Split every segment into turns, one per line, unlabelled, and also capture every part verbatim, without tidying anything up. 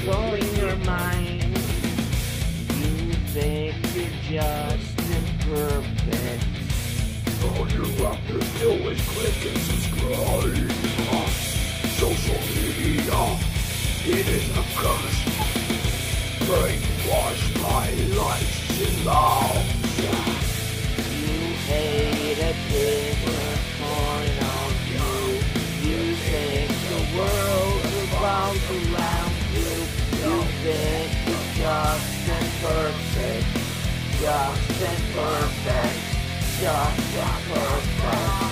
controlling your mind. You think you're just imperfect.
All you have to do is click and subscribe. Social media, it is a curse. Brainwash my life in love.
You hate a different point of view. You think the world revolves around you. You think you're just imperfect. Just imperfect. Just imperfect.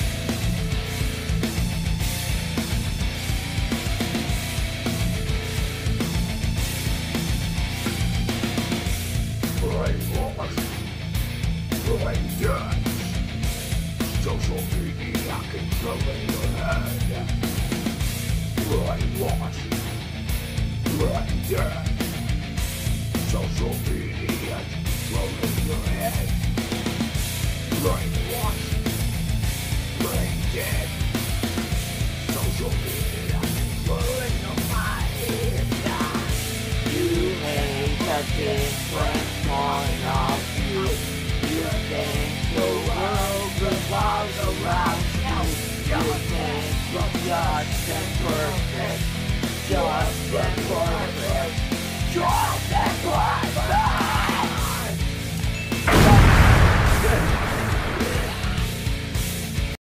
Brainwash, brain dead. Social media controlling your head. Brainwash, brain dead. Social media controlling your head. Brainwash, brain dead. Social media controlling your mind.
You hate a different point of view. You think the world revolves around you. You think you're just imperfect. Just imperfect.